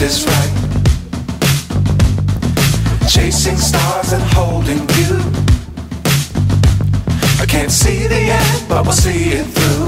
is right. Chasing stars and holding you. I can't see the end, but we'll see it through.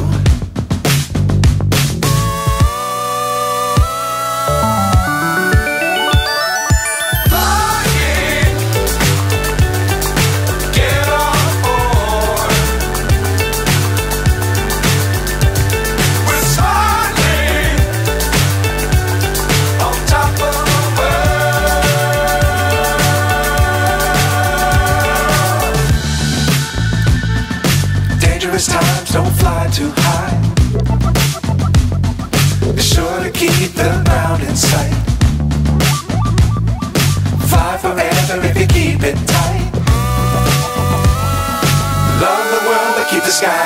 Times don't fly too high. Be sure to keep the ground in sight. Fly forever if you keep it tight. Love the world but keep the sky